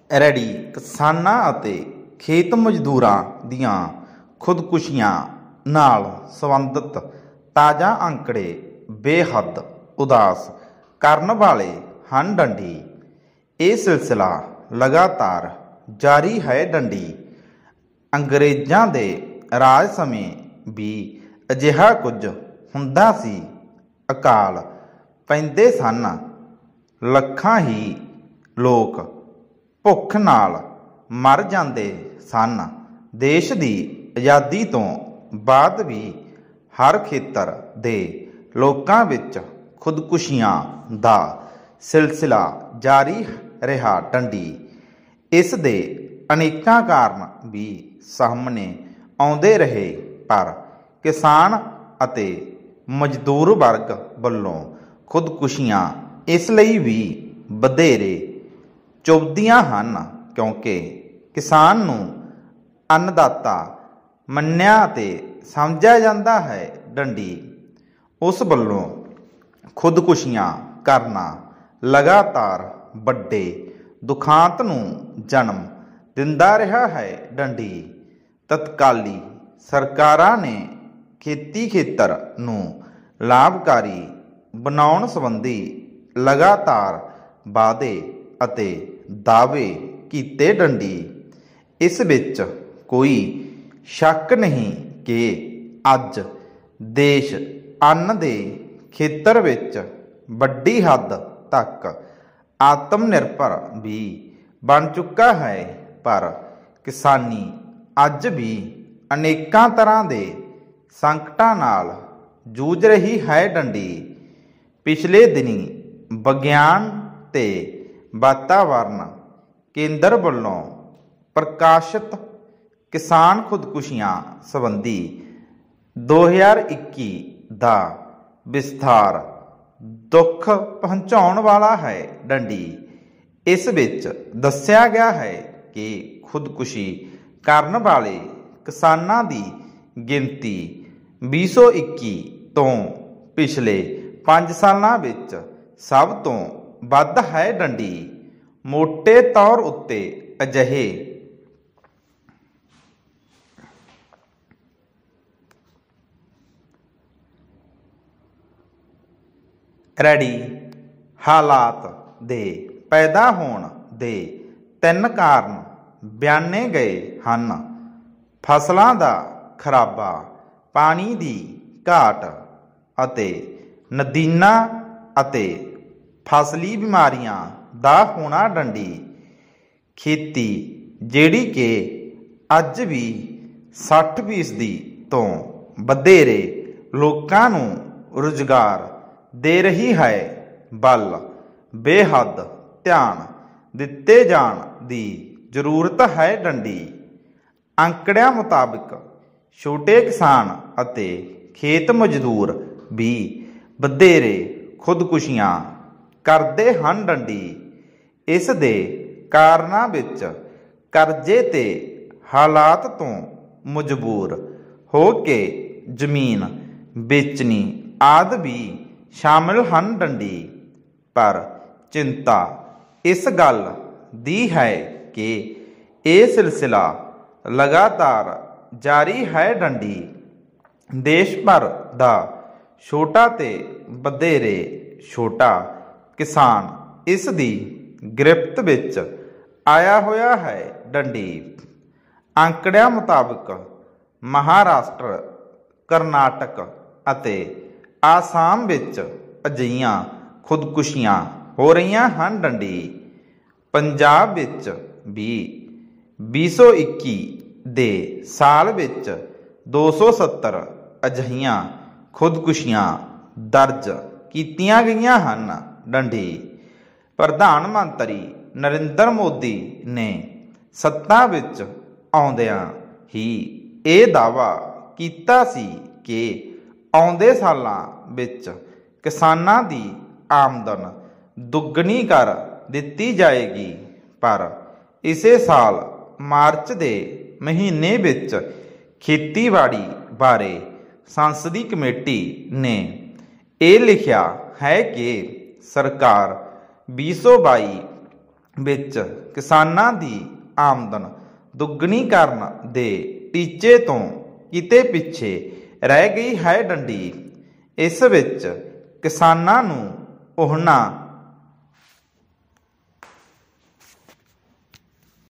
Ready ਕਿਸਾਨਾਂ ਅਤੇ ਖੇਤ ਮਜ਼ਦੂਰਾਂ ਦੀਆਂ ਖੁਦਕੁਸ਼ੀਆਂ ਨਾਲ ਸੰਬੰਧਿਤ ਤਾਜ਼ਾ ਅੰਕੜੇ ਬੇਹੱਦ ਉਦਾਸ ਕਰਨ ਵਾਲੇ ਹਨ। ਡੰਡੀ ਇਹ ਸਿਲਸਿਲਾ ਲਗਾਤਾਰ ਜਾਰੀ ਹੈ। ਡੰਡੀ ਅੰਗਰੇਜ਼ਾਂ ਦੇ ਰਾਜ ਸਮੇਂ ਵੀ ਅਜਿਹਾ ਕੁਝ ਹੁੰਦਾ ਸੀ। ਅਕਾਲ ਪੈਂਦੇ ਸਨ, ਲੱਖਾਂ ਹੀ ਲੋਕ ਭੁੱਖ ਨਾਲ ਮਰ ਜਾਂਦੇ ਸਨ। ਦੇਸ਼ ਦੀ ਆਜ਼ਾਦੀ ਤੋਂ ਬਾਅਦ ਵੀ ਹਰ ਖੇਤਰ ਦੇ ਲੋਕਾਂ ਵਿੱਚ ਖੁਦਕੁਸ਼ੀਆਂ ਦਾ ਸਿਲਸਿਲਾ ਜਾਰੀ ਰਿਹਾ। ਡੰਡੀ ਇਸ ਦੇ ਅਨੇਕਾਂ ਕਾਰਨ ਵੀ ਸਾਹਮਣੇ ਆਉਂਦੇ ਰਹੇ, ਪਰ ਕਿਸਾਨ ਅਤੇ ਮਜ਼ਦੂਰ ਵਰਗ ਵੱਲੋਂ ਖੁਦਕੁਸ਼ੀਆਂ ਇਸ ਲਈ ਵੀ ਵਧੇਰੇ ਚੁਭਦੀਆਂ ਹਨ ਕਿਉਂਕਿ ਕਿਸਾਨ ਨੂੰ ਅੰਨਦਾਤਾ ਮੰਨਿਆ ਅਤੇ ਸਮਝਿਆ ਜਾਂਦਾ ਹੈ। ਡੰਡੀ ਉਸ ਵੱਲੋਂ ਖੁਦਕੁਸ਼ੀਆਂ ਕਰਨਾ ਲਗਾਤਾਰ ਵੱਡੇ ਦੁਖਾਂਤ ਨੂੰ ਜਨਮ ਦਿੰਦਾ ਰਿਹਾ ਹੈ। ਡੰਡੀ ਤਤਕਾਲੀ ਸਰਕਾਰਾਂ ਨੇ ਖੇਤੀ ਖੇਤਰ ਨੂੰ ਲਾਭਕਾਰੀ ਬਣਾਉਣ ਸੰਬੰਧੀ ਲਗਾਤਾਰ ਵਾਅਦੇ ਅਤੇ ਦਾਅਵੇ ਕੀਤੇ। ਡੰਡੀ ਇਸ ਵਿੱਚ ਕੋਈ ਸ਼ੱਕ ਨਹੀਂ ਕਿ ਅੱਜ ਦੇਸ਼ ਅੰਨ ਦੇ ਖੇਤਰ ਵਿੱਚ ਵੱਡੀ ਹੱਦ ਤੱਕ ਆਤਮ ਨਿਰਭਰ ਵੀ ਬਣ ਚੁੱਕਾ ਹੈ, ਪਰ ਕਿਸਾਨੀ ਅੱਜ ਵੀ ਅਨੇਕਾਂ ਤਰ੍ਹਾਂ ਦੇ ਸੰਕਟਾਂ ਨਾਲ ਜੂਝ ਰਹੀ ਹੈ। ਡੰਡੀ ਪਿਛਲੇ ਦਿਨੀ ਵਿਗਿਆਨ ਤੇ ਵਾਤਾਵਰਨ ਕੇਂਦਰ ਵੱਲੋਂ ਪ੍ਰਕਾਸ਼ਿਤ ਕਿਸਾਨ ਖੁਦਕੁਸ਼ੀਆਂ ਸੰਬੰਧੀ 2021 ਦਾ ਵਿਸਥਾਰ ਦੁੱਖ ਪਹੁੰਚਾਉਣ ਵਾਲਾ ਹੈ। ਡੰਡੀ ਇਸ ਵਿੱਚ ਦੱਸਿਆ ਗਿਆ ਹੈ ਕਿ ਖੁਦਕੁਸ਼ੀ ਕਰਨ ਵਾਲੇ ਕਿਸਾਨਾਂ ਦੀ ਗਿਣਤੀ 2021 ਤੋਂ ਪਿਛਲੇ 5 ਸਾਲਾਂ ਵਿੱਚ ਸਭ ਤੋਂ ਵੱਧ ਹੈ। ਡੰਡੀ ਮੋਟੇ ਤੌਰ ਉੱਤੇ ਅਜਿਹੇ ਰੈਡੀ ਹਾਲਾਤ ਦੇ ਪੈਦਾ ਹੋਣ ਦੇ 3 ਕਾਰਨ ਬਿਆਨੇ ਗਏ ਹਨ: ਫਸਲਾਂ ਦਾ ਖਰਾਬਾ, ਪਾਣੀ ਦੀ ਘਾਟ ਅਤੇ ਨਦੀਨਾਂ ਅਤੇ ਫਸਲੀ ਬਿਮਾਰੀਆਂ ਦਾ ਹੋਣਾ। ਡੰਡੀ ਖੇਤੀ ਜਿਹੜੀ ਕਿ ਅੱਜ ਵੀ 60% ਤੋਂ ਵਧੇਰੇ ਲੋਕਾਂ ਨੂੰ ਰੁਜ਼ਗਾਰ ਦੇ ਰਹੀ ਹੈ, ਵੱਲ ਬੇਹੱਦ ਧਿਆਨ ਦਿੱਤੇ ਜਾਣ ਦੀ ਜ਼ਰੂਰਤ ਹੈ। ਡੰਡੀ ਅੰਕੜਿਆਂ ਮੁਤਾਬਕ ਛੋਟੇ ਕਿਸਾਨ ਅਤੇ ਖੇਤ ਮਜ਼ਦੂਰ ਵੀ ਵਧੇਰੇ ਖੁਦਕੁਸ਼ੀਆਂ ਕਰਦੇ ਹਨ। ਡੰਡੀ ਇਸ ਦੇ ਕਾਰਨਾਂ ਵਿੱਚ ਕਰਜ਼ੇ ਤੇ ਹਾਲਾਤ ਤੋਂ ਮਜਬੂਰ ਹੋ ਕੇ ਜ਼ਮੀਨ ਵੇਚਣੀ ਆਦਿ ਵੀ ਸ਼ਾਮਿਲ ਹਨ। ਡੰਡੀ ਪਰ ਚਿੰਤਾ ਇਸ ਗੱਲ ਦੀ ਹੈ ਕਿ ਇਹ ਸਿਲਸਿਲਾ ਲਗਾਤਾਰ ਜਾਰੀ ਹੈ। ਡੰਡੀ ਦੇਸ਼ ਭਰ ਦਾ ਛੋਟਾ ਤੇ ਵਧੇਰੇ ਛੋਟਾ ਕਿਸਾਨ ਇਸ ਦੀ ਗ੍ਰਿਫਤ ਵਿੱਚ ਆਇਆ ਹੋਇਆ ਹੈ। ਡੰਡੀ ਅੰਕੜਿਆਂ ਮੁਤਾਬਕ ਮਹਾਰਾਸ਼ਟਰ, ਕਰਨਾਟਕ ਅਤੇ ਆਸਾਮ ਵਿੱਚ ਅਜਿਹੀਆਂ ਖੁਦਕੁਸ਼ੀਆਂ ਹੋ ਰਹੀਆਂ ਹਨ। ਡੰਡੀ ਪੰਜਾਬ ਵਿੱਚ ਵੀ 2021 ਦੇ ਸਾਲ ਵਿੱਚ 270 ਅਜਿਹੀਆਂ ਖੁਦਕੁਸ਼ੀਆਂ ਦਰਜ ਕੀਤੀਆਂ ਗਈਆਂ ਹਨ। ਡੰਡੀ ਪ੍ਰਧਾਨ ਮੰਤਰੀ ਨਰਿੰਦਰ ਮੋਦੀ ਨੇ ਸੱਤਾ ਵਿੱਚ ਆਉਂਦਿਆਂ ਹੀ ਇਹ ਦਾਅਵਾ ਕੀਤਾ ਸੀ ਕਿ ਆਉਂਦੇ ਸਾਲਾਂ ਵਿੱਚ ਕਿਸਾਨਾਂ ਦੀ ਆਮਦਨ ਦੁੱਗਣੀ ਕਰ ਦਿੱਤੀ ਜਾਏਗੀ, ਪਰ ਇਸੇ ਸਾਲ ਮਾਰਚ ਦੇ ਮਹੀਨੇ ਵਿੱਚ ਖੇਤੀਬਾੜੀ ਬਾਰੇ ਸੰਸਦੀ ਕਮੇਟੀ ਨੇ ਇਹ ਲਿਖਿਆ ਹੈ ਕਿ ਸਰਕਾਰ 2022 ਵਿੱਚ ਕਿਸਾਨਾਂ ਦੀ ਆਮਦਨ ਦੁੱਗਣੀ ਕਰਨ ਦੇ ਟੀਚੇ ਤੋਂ ਕਿਤੇ ਪਿੱਛੇ ਰਹਿ ਗਈ ਹੈ ਡੰਡੀ। ਇਸ ਵਿੱਚ ਕਿਸਾਨਾਂ ਨੂੰ ਉਹਨਾਂ